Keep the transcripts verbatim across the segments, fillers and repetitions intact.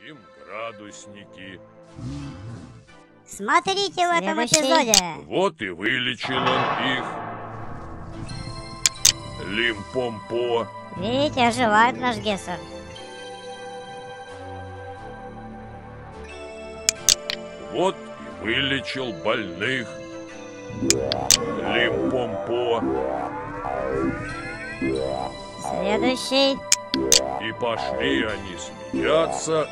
Им градусники. Смотрите в этом эпизоде. Вот и вылечил он их. Лимпомпо. Видите, оживает наш Гессер. Вот и вылечил больных. Лимпомпо. Следующий. И пошли они смеяться.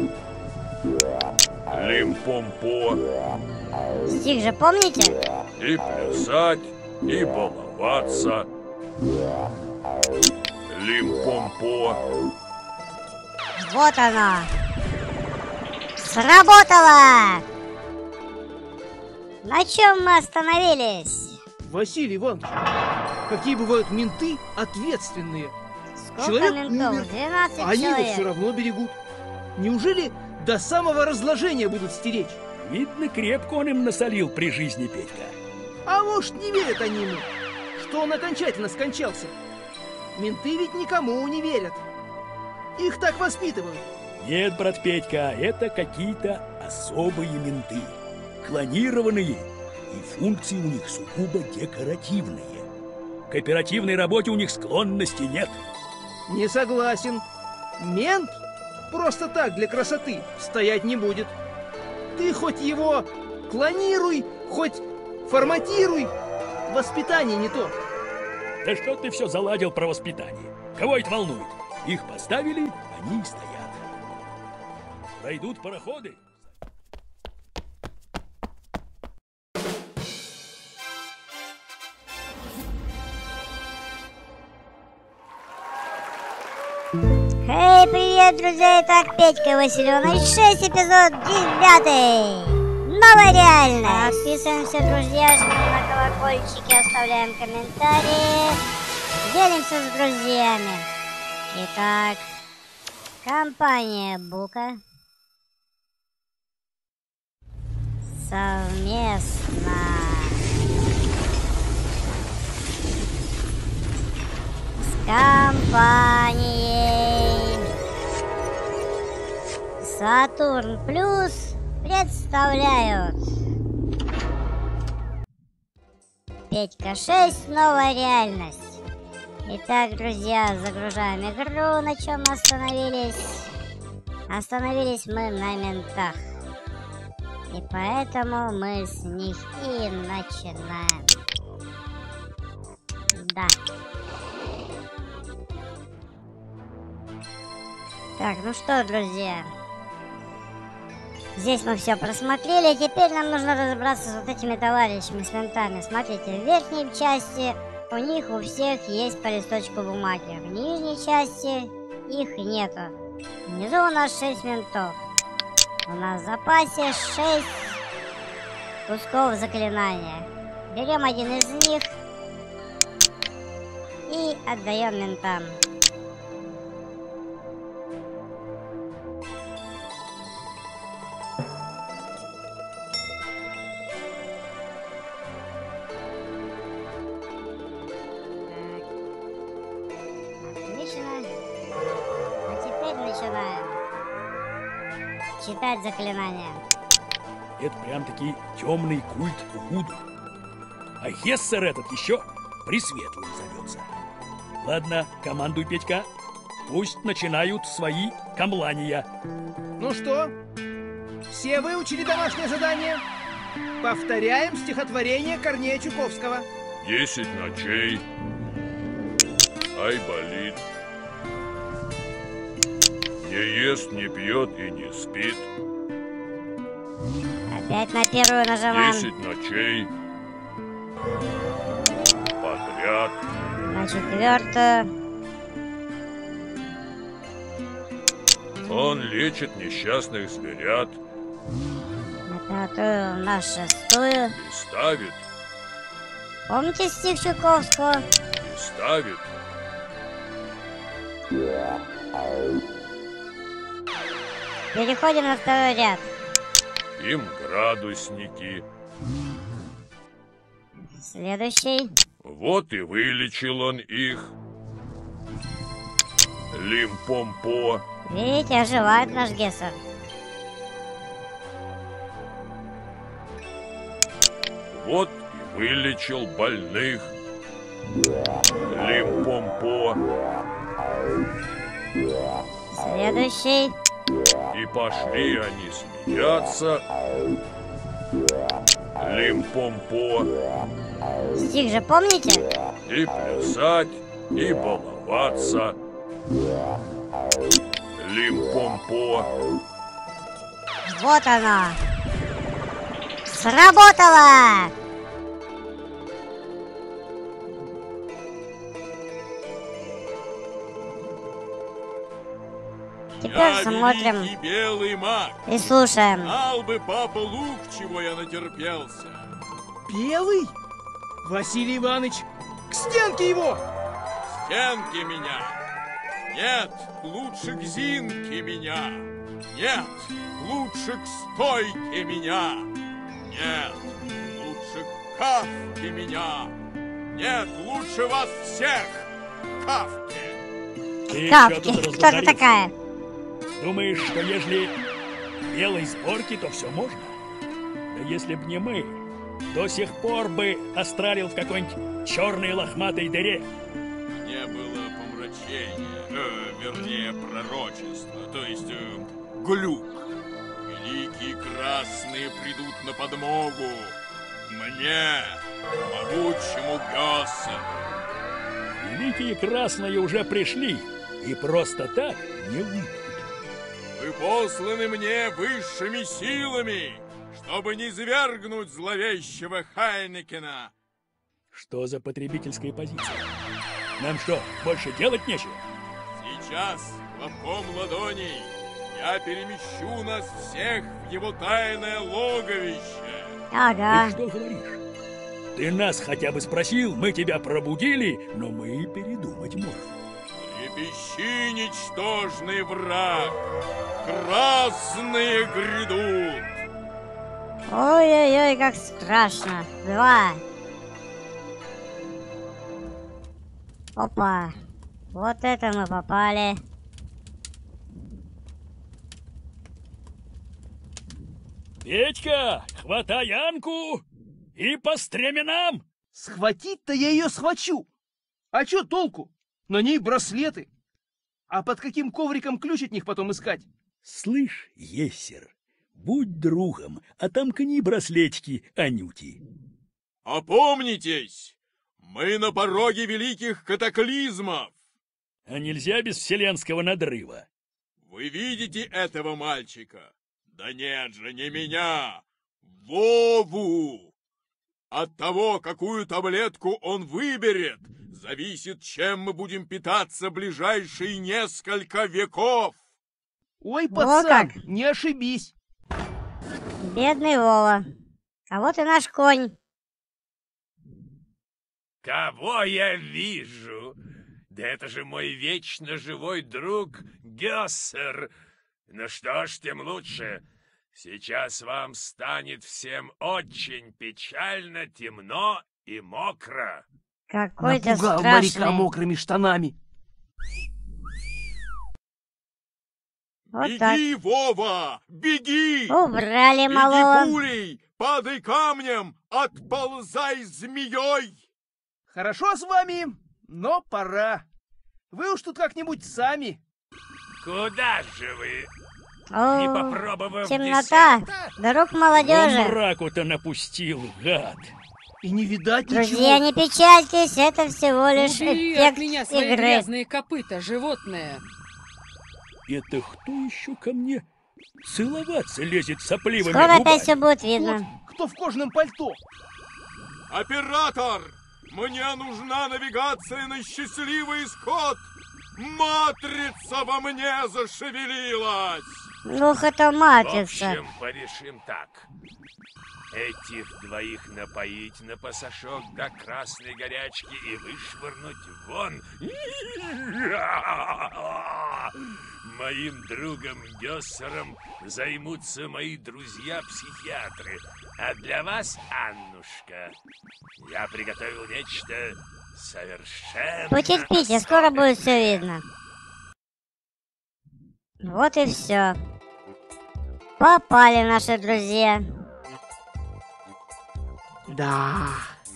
Лимпомпо. Стих же помните? И плясать, и баловаться. Лимпомпо. Вот оно. Сработало! На чем мы остановились? Василий Иванович, какие бывают менты ответственные. Сколько Человек ментов? умер, двенадцать а они его человек. все равно берегут. Неужели до самого разложения будут стеречь? Видно, крепко он им насолил при жизни, Петька. А может, не верят они ему, что он окончательно скончался? Менты ведь никому не верят. Их так воспитывают. Нет, брат Петька, это какие-то особые менты. Клонированные, и функции у них сугубо декоративные. К оперативной работе у них склонности нет. Не согласен. Мент просто так для красоты стоять не будет. Ты хоть его клонируй, хоть форматируй, воспитание не то. Да что ты все заладил про воспитание? Кого это волнует? Их поставили, они и стоят. Пройдут пароходы. Эй, привет, друзья! Итак, Петька Васильевич, шесть, эпизод девятый. Новая реальность. Подписываемся, друзья, жмем на колокольчики, оставляем комментарии, делимся с друзьями. Итак, компания Бука совместно с компанией Сатурн Плюс представляют Петька шесть. Новая реальность. Итак, друзья, загружаем игру. На чем мы остановились? Остановились мы на ментах. И поэтому мы с них и начинаем. Да. Так, ну что, друзья. Здесь мы все просмотрели. Теперь нам нужно разобраться с вот этими товарищами, с ментами. Смотрите, в верхней части у них у всех есть по листочку бумаги. В нижней части их нету. Внизу у нас шесть ментов. У нас в запасе шесть кусков заклинания. Берем один из них и отдаем ментам. А теперь начинаем читать заклинания. Это прям-таки темный культ Вуду. А Гессер этот еще Пресветлым зовется. Ладно, командуй, Петька. Пусть начинают свои камлания. Ну что, все выучили домашнее задание? Повторяем стихотворение Корнея Чуковского. Десять ночей. Айболит. Не ест, не пьет и не спит. Опять на первую нажимаем. Десять ночей. Подряд. На четвертую. Он лечит несчастных зверят. На пятую, на шестую. И ставит. Помните стих Чуковского? И ставит. Переходим на второй ряд. Им градусники. Следующий. Вот и вылечил он их. Лимпомпо. Видите, оживает наш Гессер. Вот и вылечил больных. Лимпомпо. Следующий. И пошли они смеяться. Лимпомпо. Стих же помните? И плясать, и баловаться. Лимпомпо. Вот оно. Сработало! Теперь Я смотрим великий белый маг. и слушаем. Знал бы папа Лук, чего я натерпелся. Белый? Василий Иванович, к стенке его! Стенки меня. Нет, лучше к Зинке меня. Нет, лучше к стойке меня. Нет, лучше к Кавке меня. Нет, лучше вас всех, Кавке. Ты чё Кавки, тут кто ты разговорился? такая? Думаешь, что если белой сборки, то все можно? Да если б не мы, до сих пор бы астралил в какой-нибудь черной лохматой дыре. Мне было помрачение, э, вернее, пророчество, то есть э, глюк. Великие красные придут на подмогу. Мне, могучему Гессеру. Великие красные уже пришли, и просто так не уйдут. Вы посланы мне высшими силами, чтобы не свергнуть зловещего Хайнекена. Что за потребительская позиция? Нам что, больше делать нечего? Сейчас, хлопком ладоней, я перемещу нас всех в его тайное логовище. Ага. Ты что говоришь? Ты нас хотя бы спросил, мы тебя пробудили, но мы и передумать можем. Трепещи, ничтожный враг! Красные грядут! Ой-ой-ой, как страшно. Два. Опа. Вот это мы попали. Петька, хватай Янку и по стременам! Схватить-то я ее схвачу. А чё толку? На ней браслеты. А под каким ковриком ключ от них потом искать? Слышь, Ессер, будь другом, отомкни браслетики Анюти. Опомнитесь! Мы на пороге великих катаклизмов! А нельзя без вселенского надрыва. Вы видите этого мальчика? Да нет же, не меня! Вову! От того, какую таблетку он выберет, зависит, чем мы будем питаться ближайшие несколько веков. Ой, Во пацан, как. не ошибись. Бедный Вова. А вот и наш конь. Кого я вижу? Да это же мой вечно живой друг Гессер. Ну что ж, тем лучше. Сейчас вам станет всем очень печально, темно и мокро. Какой-то Напугал моряка страшный. мокрыми штанами. Вот так. Беги, Вова, беги! Убрали Беги малого. пулей, падай камнем, отползай змеей! Хорошо с вами, но пора. Вы уж тут как-нибудь сами. Куда же вы, не О, попробовав темнота. десерта? Друг Он молодежи. мраку-то напустил, гад. И не видать Друзья, ничего. не печальтесь, это всего лишь Убери эффект от меня свои игры. грязные копыта, животное. Это кто еще ко мне целоваться лезет сопливыми Скоро губами? опять все будет Тот, видно. кто в кожаном пальто. Оператор, мне нужна навигация на счастливый исход! Матрица во мне зашевелилась! Ух, это В матрица. общем, порешим так. Этих двоих напоить на пасашок до красной горячки и вышвырнуть вон. Моим другом Гессером займутся мои друзья-психиатры. А для вас, Аннушка, я приготовил нечто совершенно Потерпите, скоро будет все видно. Вот и все. Попали наши друзья. Да.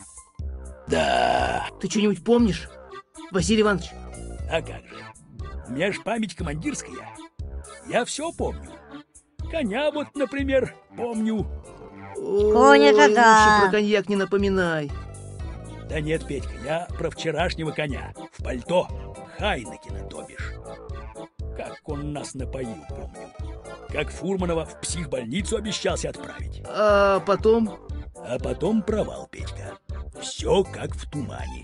Да. Ты что-нибудь помнишь, Василий Иванович? А как же? У меня ж память командирская. Я все помню. Коня вот, например, помню. Ой, это да. лучше про коньяк не напоминай. Да нет, Петька, я про вчерашнего коня. В пальто. Хайнекена, то бишь. Как он нас напоил, помню. Как Фурманова в психбольницу обещался отправить. А потом? А потом провал, Петька. Все как в тумане.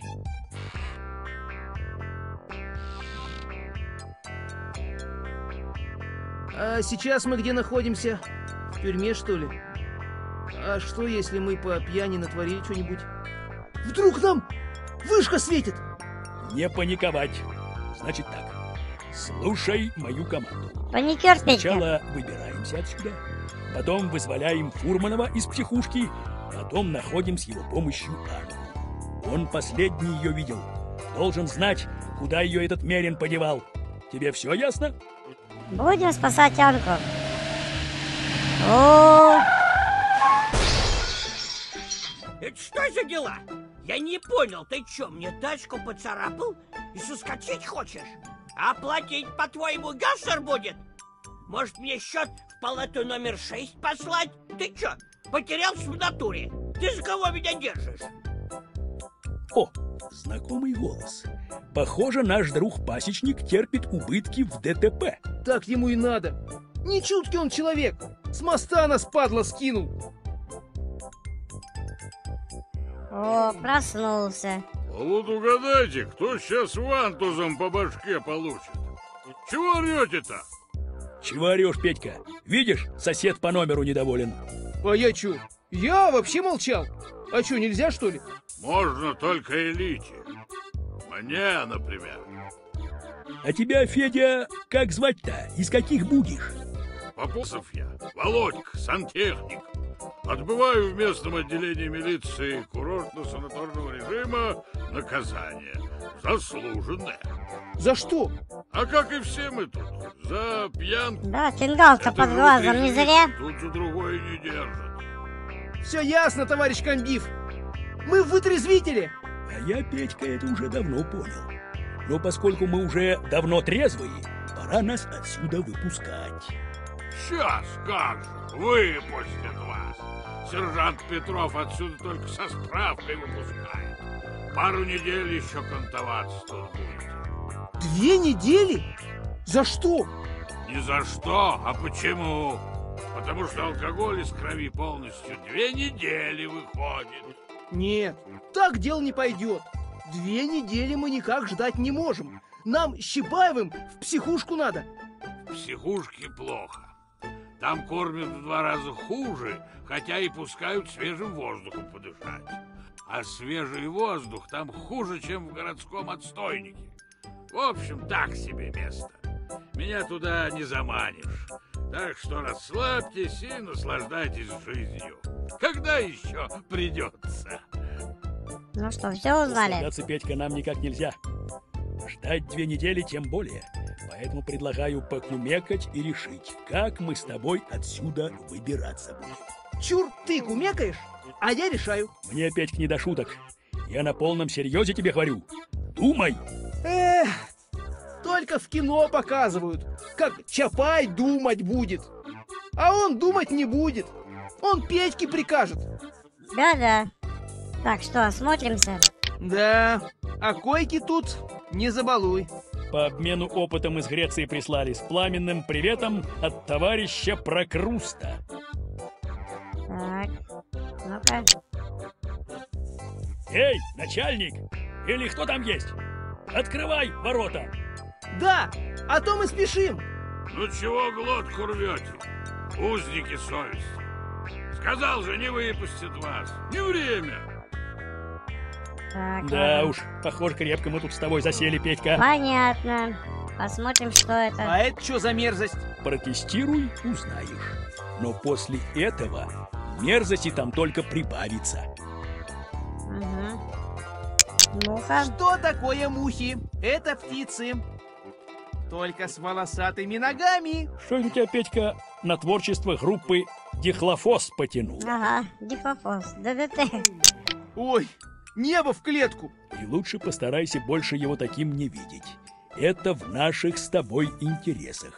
А сейчас мы где находимся? В тюрьме, что ли? А что, если мы по пьяни натворили что-нибудь? Вдруг нам вышка светит? Не паниковать. Значит так. Слушай мою команду. Паникер, Петька. Сначала выбираемся отсюда, потом вызволяем Фурманова из психушки, потом находим с его помощью Анну. Он последний ее видел. Должен знать, куда ее этот Мерин подевал. Тебе все ясно? Будем спасать Анку. О, Это что за дела? Я не понял, ты что, мне тачку поцарапал и соскочить хочешь? А платить, по-твоему, Гессер будет? Может, мне счет в палату номер шесть послать? Ты что, потерялся в натуре? Ты за кого меня держишь? О, знакомый голос. Похоже, наш друг-пасечник терпит убытки в ДТП. Так ему и надо. Не чуткий он человек. С моста нас, падла, скинул. о, проснулся. А вот угадайте, кто сейчас вантузом по башке получит? Чего орете-то? Чего орешь, Петька? Видишь, сосед по номеру недоволен. А я чё? Я вообще молчал. А чё, нельзя, что ли? Можно только элите. Мне, например. А тебя, Федя, как звать-то? Из каких будешь? Попусов я, Володька, сантехник. Отбываю в местном отделении милиции курортно-санаторного режима наказание. Заслуженное. За что? А как и все мы тут. За пьянку. Да, фингал-то Это под же глазом не утрезвит, зря. Тут за другое не держат. Все ясно, товарищ комбив. Мы вытрезвители. А я, Петька, это уже давно понял. Но поскольку мы уже давно трезвые, пора нас отсюда выпускать. Сейчас, как же, выпустят вас. Сержант Петров отсюда только со справкой выпускает. Пару недель еще кантоваться тут будете. Две недели? За что? Ни за что, а почему? Потому что алкоголь из крови полностью две недели выходит. Нет, так дело не пойдет. Две недели мы никак ждать не можем. Нам с Щипаевым в психушку надо. В психушке плохо. Там кормят в два раза хуже, хотя и пускают свежим воздухом подышать. А свежий воздух там хуже, чем в городском отстойнике. В общем, так себе место. Меня туда не заманишь. Так что расслабьтесь и наслаждайтесь жизнью. Когда еще придется? Ну что, все узнали? Расслабляться, Петька, нам никак нельзя. Ждать две недели тем более. Поэтому предлагаю покумекать и решить, как мы с тобой отсюда выбираться будем. Чур, ты кумекаешь, а я решаю. Мне, Петька, не до шуток. Я на полном серьезе тебе говорю. Думай! Эх, только в кино показывают, как Чапай думать будет. А он думать не будет. Он Петьке прикажет. Да-да. Так что, осмотримся? Да, а койки тут не забалуй. По обмену опытом из Греции прислали с пламенным приветом от товарища Прокруста. Так, ну-ка. Эй, начальник! Или кто там есть? Открывай ворота! Да, а то мы спешим. Ну чего глотку рвете? Узники совести. Сказал же, не выпустят вас. Не время. Так, Да ладно. уж, похоже, крепко мы тут с тобой засели, Петька. Понятно. Посмотрим, что это. А это что за мерзость? Протестируй, узнаешь. Но после этого мерзости там только прибавится. Угу. Ну-ка. Что такое мухи? Это птицы. только с волосатыми ногами. Что это у тебя, Петька, на творчество группы Дихлофос потянул? Ага, Дихлофос, ДДТ. Ой, небо в клетку. И лучше постарайся больше его таким не видеть. Это в наших с тобой интересах.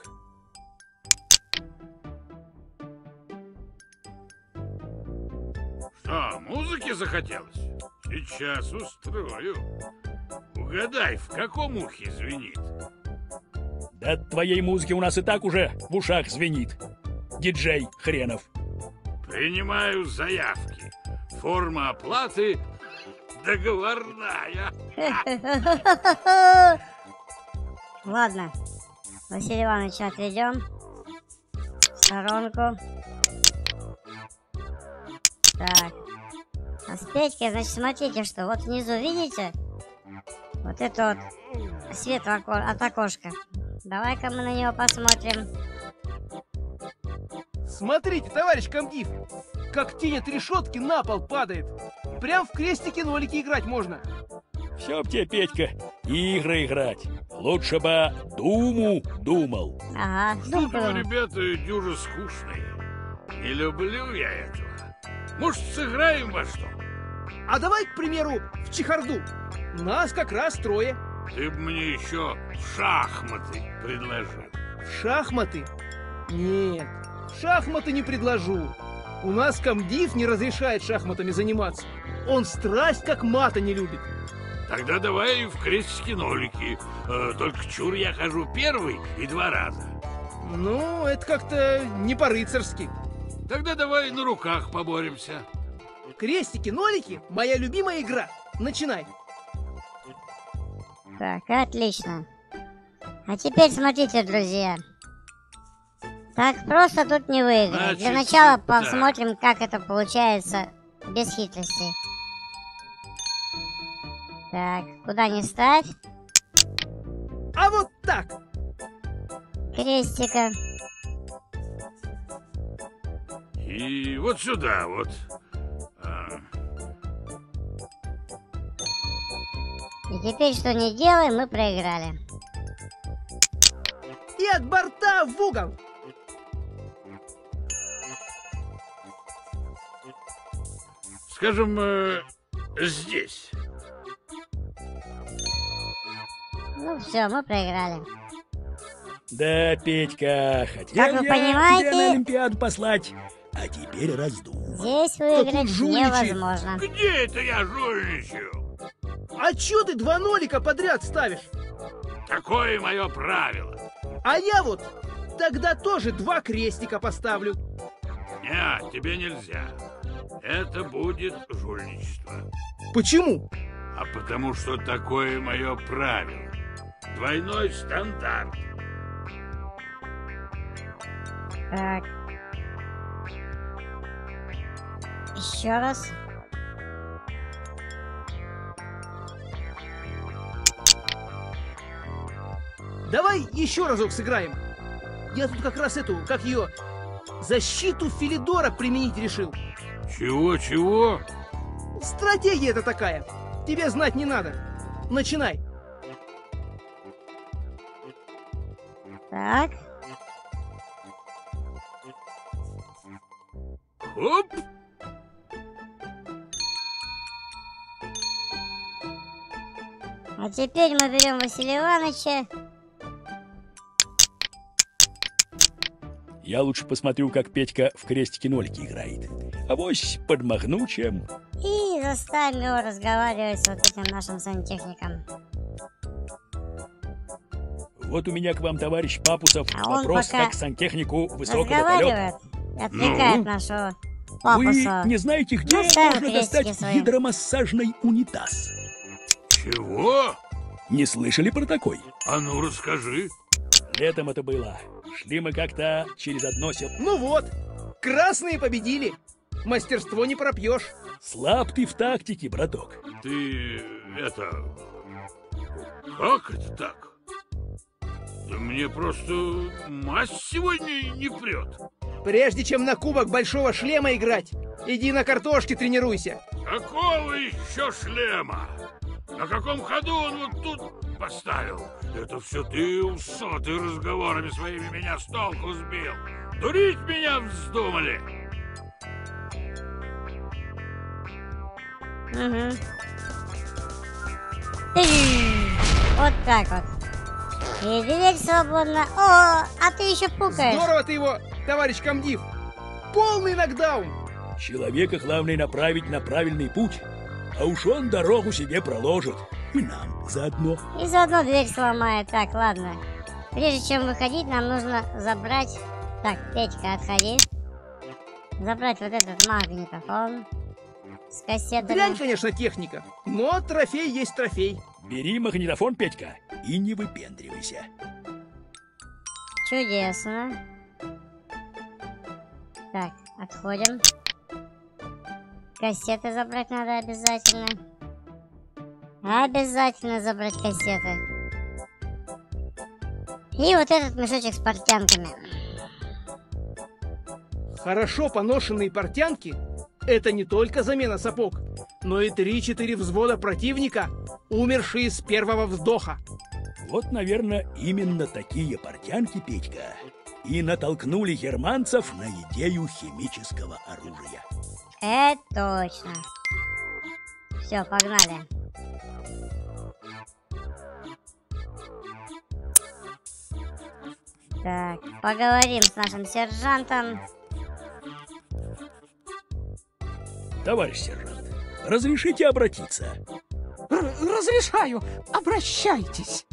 Что, музыки захотелось? Сейчас устрою. Угадай, в каком ухе звенит? Да от твоей музыки у нас и так уже в ушах звенит. Диджей хренов. Принимаю заявки. Форма оплаты договорная. Ладно, Василия Ивановича отведем в сторонку. Так. А с Петькой, значит, смотрите, что вот внизу, видите? Вот это вот свет в око... от окошка. Давай-ка мы на него посмотрим. Смотрите, товарищ комдив, как тень от решетки на пол падает. Прям в крестики-нолики играть можно. Все б тебе, Петька, игры играть. Лучше бы думу думал. Ага, Что-то думаю. вы, ребята, дюжи скучные. Не люблю я этого. Может, сыграем во что? А давай, к примеру, в чехарду. Нас как раз трое. Ты бы мне еще в шахматы предложил. В шахматы? Нет, шахматы не предложу. У нас комдив не разрешает шахматами заниматься. Он страсть как мата не любит. Тогда давай в крестики-нолики. Э, только чур я хожу первый и два раза. Ну, это как-то не по-рыцарски. Тогда давай на руках поборемся. Крестики-нолики – моя любимая игра. Начинай. Так, отлично. А теперь смотрите, друзья. Так просто тут не выиграть. Для Значит, начала так. посмотрим, как это получается без хитрости. Так, куда ни ставь. А вот так. Крестика. И вот сюда вот. А, И теперь что не делаем, мы проиграли. И от борта в угол. скажем, э, здесь. Ну все, мы проиграли. Да, Петька, хотел Как вы я понимаете- тебя на Олимпиаду послать, а теперь раздумал. Здесь выиграть жульничает. невозможно. Где это я жульничаю? А чё ты два нолика подряд ставишь? Такое мое правило. А я вот тогда тоже два крестика поставлю. Нет, тебе нельзя. Это будет жульничество. Почему? А потому что такое мое правило. Двойной стандарт. Так. Еще раз. Давай еще разок сыграем. Я тут как раз эту, как ее, защиту Филидора применить решил. Чего-чего? Стратегия это такая. Тебе знать не надо. Начинай. Так. Оп! А теперь мы берем Василия Ивановича. Я лучше посмотрю, как Петька в крестики-нолики играет. Авось подмахну чем. И заставим его разговаривать с вот этим нашим сантехником. Вот у меня к вам, товарищ Папусов, А он вопрос пока как сантехнику высокого полета. Разговаривает и отвлекает Ну? нашего Вы папуса. не знаете, где Ну, ставим можно крестики достать свои. гидромассажный унитаз? Чего? Не слышали про такой? А ну расскажи. Летом это было. Шли мы как-то через одно село. Ну вот, красные победили. Мастерство не пропьешь. Слаб ты в тактике, браток. Ты это... Как это так? Да мне просто мазь сегодня не прет. Прежде чем на кубок большого шлема играть, иди на картошке тренируйся. Какого еще шлема? На каком ходу он вот тут поставил. Это все ты, усатый, разговорами своими меня с толку сбил. Дурить меня вздумали. Угу. Вот так вот. И дверь свободна. О, а ты еще пукаешь. Здорово ты его, товарищ комдив. Полный нокдаун. Человека главное направить на правильный путь, а уж он дорогу себе проложит. И нам заодно. И заодно дверь сломает. Так, ладно. Прежде чем выходить, нам нужно забрать... Так, Петька, отходи. Забрать вот этот магнитофон с кассетами. Дрянь, конечно, техника, но трофей есть трофей. Бери магнитофон, Петька, и не выпендривайся. Чудесно. Так, отходим. Кассеты забрать надо обязательно. Обязательно забрать кассеты. И вот этот мешочек с портянками. Хорошо поношенные портянки — это не только замена сапог, но и три-четыре взвода противника, умершие с первого вздоха. Вот, наверное, именно такие портянки, Петька, и натолкнули германцев на идею химического оружия. Это точно. Все, погнали. Так, поговорим с нашим сержантом. Товарищ сержант, разрешите обратиться? Р- разрешаю, обращайтесь.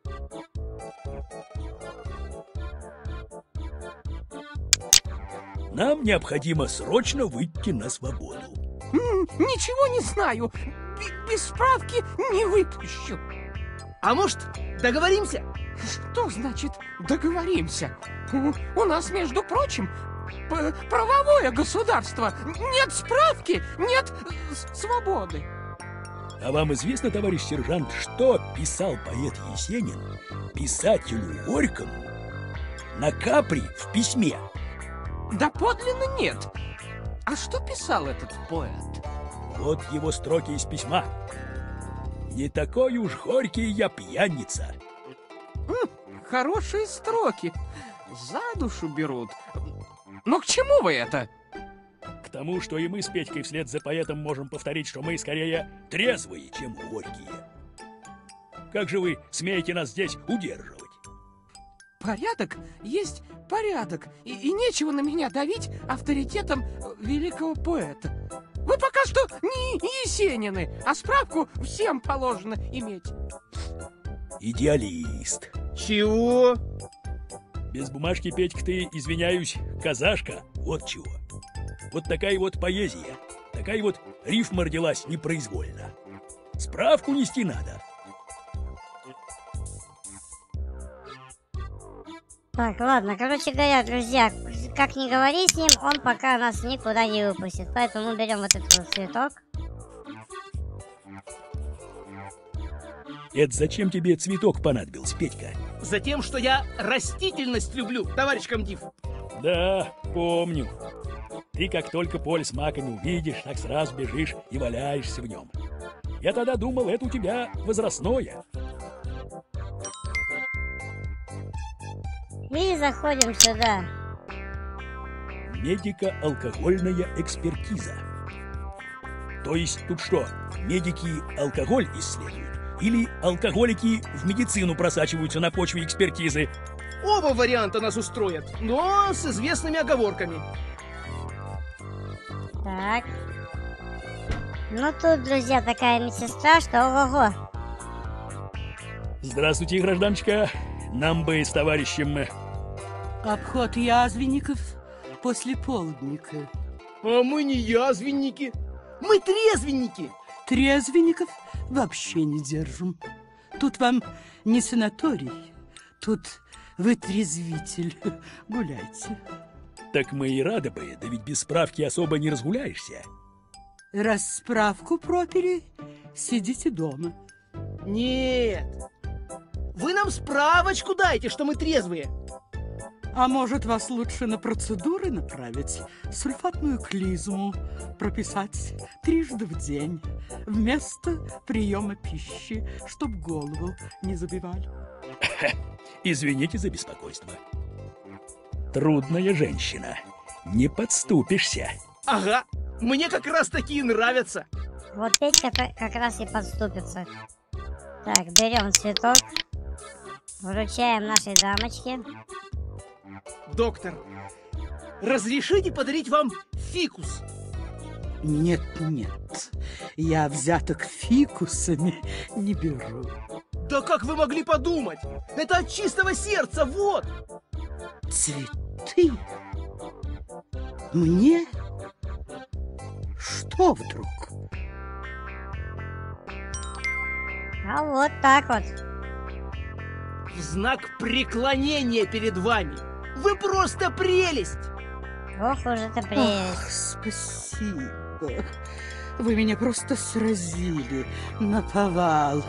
Нам необходимо срочно выйти на свободу. М, Ничего не знаю. Б- без справки не выпущу. А может, договоримся? Что значит договоримся? У нас, между прочим, п- правовое государство. Нет справки, нет с- свободы. А вам известно, товарищ сержант, что писал поэт Есенин писателю Горькому на Капри в письме? Да подлинно нет. А что писал этот поэт? Вот его строки из письма. «Не такой уж горький я пьяница». М, Хорошие строки. За душу берут. Но к чему вы это? К тому, что и мы с Петькой вслед за поэтом можем повторить, что мы скорее трезвые, чем горькие. Как же вы смеете нас здесь удерживать? Порядок есть порядок, и, и нечего на меня давить авторитетом э, великого поэта. Вы пока что не Есенины, а справку всем положено иметь. Идеалист. Чего? Без бумажки, Петька, ты, извиняюсь, казашка, вот чего. Вот такая вот поэзия, такая вот рифма родилась непроизвольно. Справку нести надо. Так, ладно, короче говоря, друзья, как ни говори с ним, он пока нас никуда не выпустит. Поэтому берем вот этот вот цветок. Это зачем тебе цветок понадобился, Петька? Затем, что я растительность люблю, товарищ комдив. Да, помню. Ты как только поле с маками увидишь, так сразу бежишь и валяешься в нем. Я тогда думал, это у тебя возрастное. И заходим сюда. Медико-алкогольная экспертиза. То есть тут что, медики алкоголь исследуют? Или алкоголики в медицину просачиваются на почве экспертизы? Оба варианта нас устроят, но с известными оговорками. Так. Ну тут, друзья, такая медсестра, что ого-го. Здравствуйте, гражданочка. Нам бы с товарищем... Обход язвенников после полдника. А мы не язвенники, мы трезвенники. Трезвенников вообще не держим. Тут вам не санаторий, тут вытрезвитель. Гуляйте. Так мы и рады бы, да ведь без справки особо не разгуляешься. Раз справку пропили, сидите дома. Нет, вы нам справочку дайте, что мы трезвые. А может, вас лучше на процедуры направить? Сульфатную клизму прописать трижды в день вместо приема пищи, чтоб голову не забивали. Извините за беспокойство. Трудная женщина. Не подступишься. Ага, мне как раз такие нравятся. Вот Петька как раз и подступится. Так, берем цветок, вручаем нашей дамочке. Доктор, разрешите подарить вам фикус? Нет, нет, я взяток фикусами не беру. Да как вы могли подумать? Это от чистого сердца, вот! Цветы? Мне? Что вдруг? А вот так вот. В знак преклонения перед вами. Вы просто прелесть! Ох уж это прелесть. Ах, спасибо. Вы меня просто сразили наповал.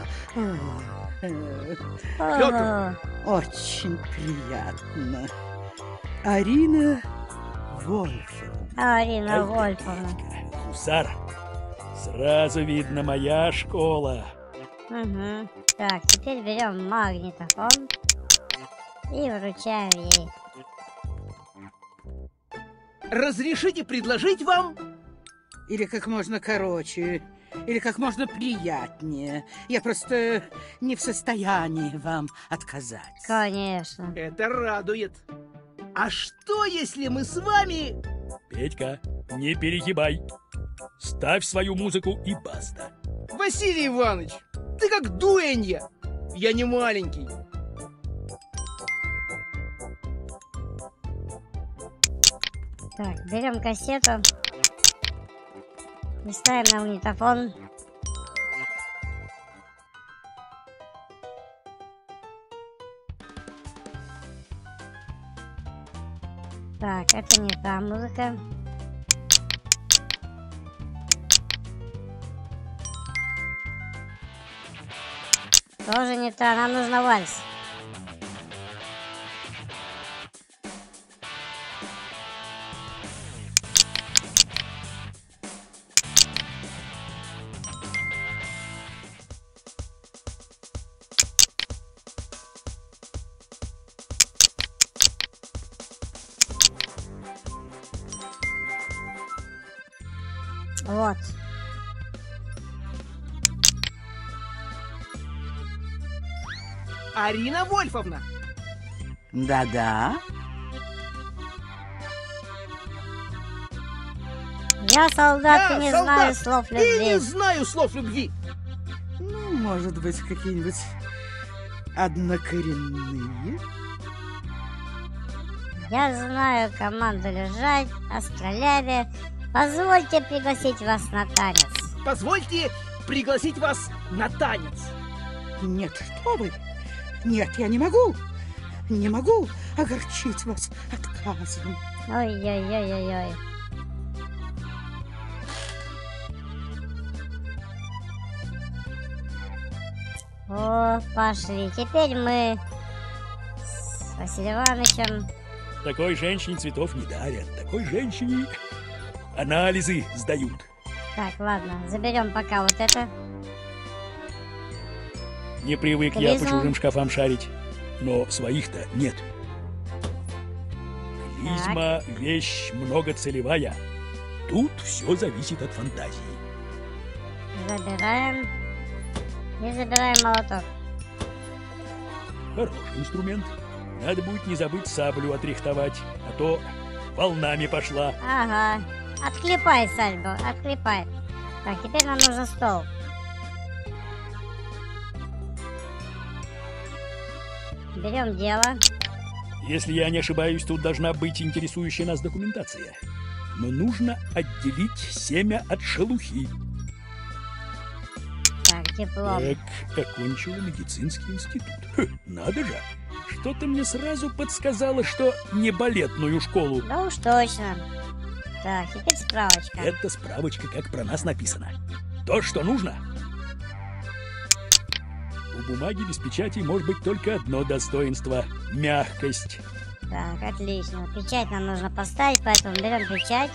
Петр. Очень приятно. Арина Вольфовна. Арина Вольфовна. Гусар, сразу видно моя школа. Угу. Так, теперь берем магнитофон и вручаем ей. Разрешите предложить вам... Или как можно короче, или как можно приятнее. Я просто не в состоянии вам отказать. Конечно. Это радует. А что, если мы с вами... Петька, не перегибай. Ставь свою музыку и баста. Василий Иванович, ты как дуэнья. Я не маленький. Так, берем кассету и ставим на магнитофон. Так, это не та музыка. Тоже не та, нам нужно вальс. Вот. Арина Вольфовна. Да-да. Я солдат Я и не солдат, знаю слов И любви. не знаю слов любви. Ну, может быть, какие-нибудь однокоренные? Я знаю команду лежать, оскаляли. Позвольте пригласить вас на танец. Позвольте пригласить вас на танец. Нет, что вы? Нет, я не могу. Не могу огорчить вас отказом. Ой-ой-ой-ой-ой. О, пошли. Теперь мы с Василием Ивановичем. Такой женщине цветов не дарят. Такой женщине анализы сдают. Так, ладно, заберем пока вот это. Не привык я по Клизму. чужим шкафам шарить, но своих-то нет. Клизма — вещь многоцелевая. Тут все зависит от фантазии. Забираем. И забираем молоток. Хороший инструмент. Надо будет не забыть саблю отрихтовать, а то волнами пошла. Ага. Отклепай, Сальбо, отклепай. Так, теперь нам нужен стол. Берем дело. Если я не ошибаюсь, тут должна быть интересующая нас документация. Но нужно отделить семя от шелухи. Так, диплом. Так, окончила медицинский институт. Хм, надо же. Что-то мне сразу подсказало, что не балетную школу. Да уж точно. Так, теперь справочка. Это справочка, как про нас написано. То, что нужно. У бумаги без печати может быть только одно достоинство — мягкость. Так, отлично. Печать нам нужно поставить, поэтому берем печать.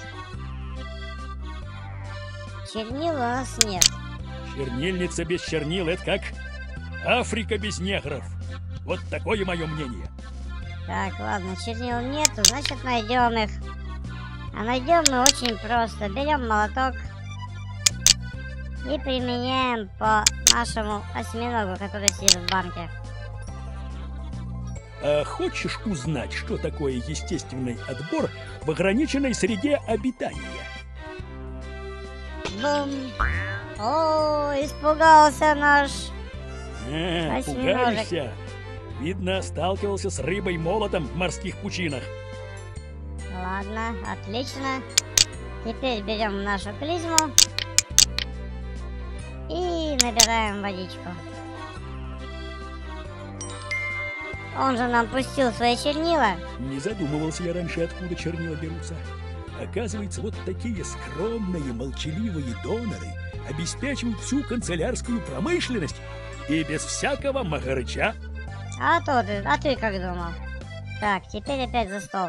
Чернил у нас нет. Чернильница без чернил — это как Африка без негров. Вот такое мое мнение. Так, ладно, чернил нету, значит найдем их. А найдем мы очень просто. Берем молоток и применяем по нашему осьминогу, который сидит в банке. А хочешь узнать, что такое естественный отбор в ограниченной среде обитания? Бум! О, испугался наш А, осьминожек. пугаешься? Видно, сталкивался с рыбой-молотом в морских пучинах. Ладно, отлично. Теперь берем нашу клизму и набираем водичку. Он же нам пустил свои чернила. Не задумывался я раньше, откуда чернила берутся. Оказывается, вот такие скромные, молчаливые доноры обеспечивают всю канцелярскую промышленность и без всякого магарыча. А то ты, а ты как думал? Так, теперь опять за стол.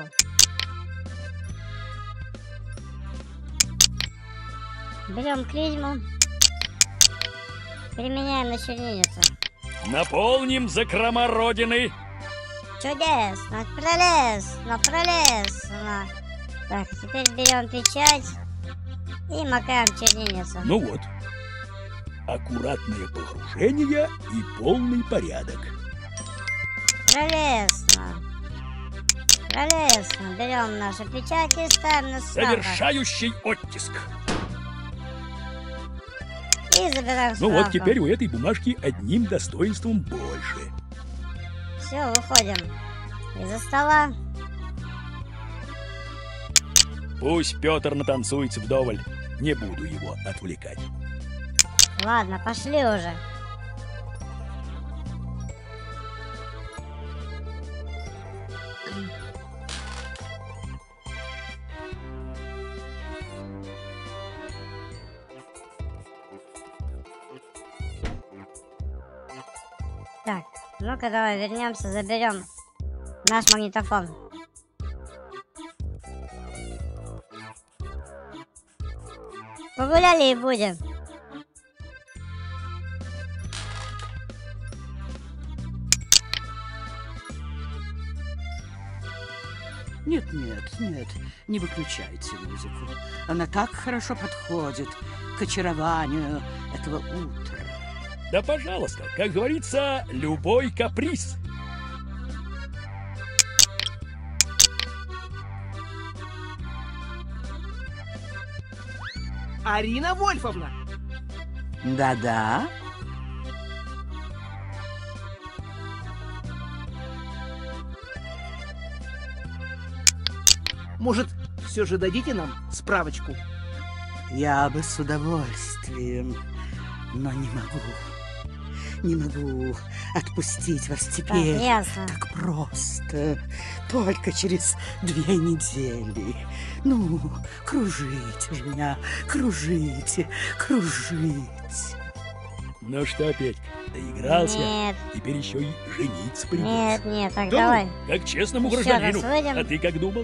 Берем клизму, применяем на чернильницу. Наполним закрома Родины. Чудесно, прелестно, прелестно. Так, теперь берем печать и макаем в чернильницу. Ну вот. Аккуратное погружение и полный порядок. Прелестно. Прелестно. Берем нашу печать и ставим на сахар. Завершающий оттиск. И забираем Ну справку. вот теперь у этой бумажки одним достоинством больше. Все, выходим из-за стола. Пусть Петр натанцуется вдоволь. Не буду его отвлекать. Ладно, пошли уже. Так, ну-ка давай вернемся, заберем наш магнитофон. Погуляли и будем. Нет, нет, нет, не выключайте музыку. Она так хорошо подходит к очарованию этого утра. Да, пожалуйста, как говорится, любой каприз. Арина Вольфовна! Да-да. Может, все же дадите нам справочку? Я бы с удовольствием, но не могу. Не могу отпустить вас теперь Так, ясно. так просто. Только через две недели. Ну, кружите же меня, кружите, кружите. Ну что, Петька, доигрался? Нет. Теперь еще и жениться придется. Нет, нет, так Да, давай. как честному Еще гражданину. раз выйдем. А ты как думал?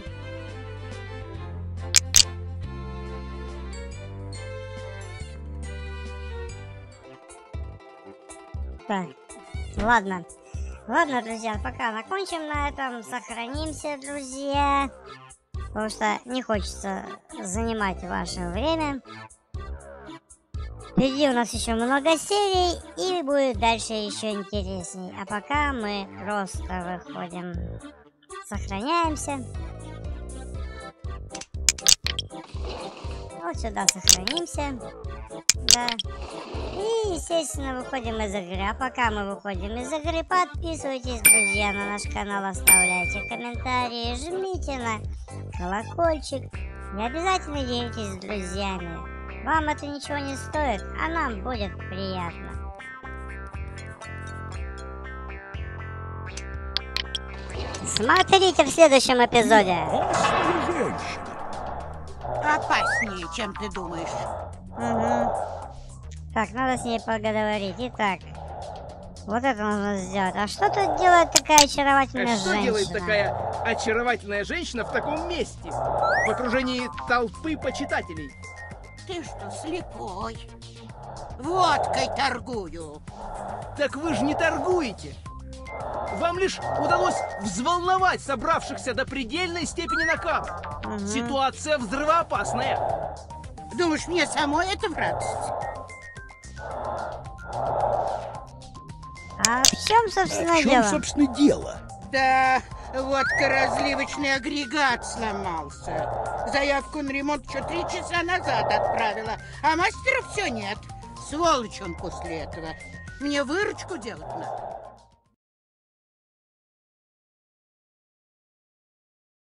Так, ладно. Ладно, друзья, пока закончим на этом. Сохранимся, друзья. Потому что не хочется занимать ваше время. Впереди у нас еще много серий, и будет дальше еще интересней. А пока мы просто выходим, сохраняемся. Вот сюда сохранимся. Да. И, естественно, выходим из игры. А пока мы выходим из игры, подписывайтесь, друзья, на наш канал, оставляйте комментарии, жмите на колокольчик и обязательно делитесь с друзьями. Вам это ничего не стоит, а нам будет приятно. Смотрите в следующем эпизоде. Опасная женщина. Опаснее, чем ты думаешь. Угу. Так, надо с ней поговорить. Итак, Вот это нужно сделать. А что тут делает такая очаровательная А что женщина? делает такая очаровательная женщина в таком месте? В окружении толпы почитателей. Ты что, слепой? Водкой торгую. Так вы же не торгуете. Вам лишь удалось взволновать собравшихся до предельной степени накала. Угу. Ситуация взрывоопасная. Думаешь, мне самой это в радость? А в чем, собственно, А в чем, дело? собственно, дело? Да, водка-разливочный агрегат сломался. Заявку на ремонт еще три часа назад отправила, а мастера все нет. Сволочь он после этого. Мне выручку делать надо.